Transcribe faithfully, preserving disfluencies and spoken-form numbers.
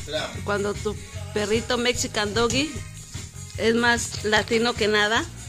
Cuando tu perrito Mexican Doggy es más latino que nada.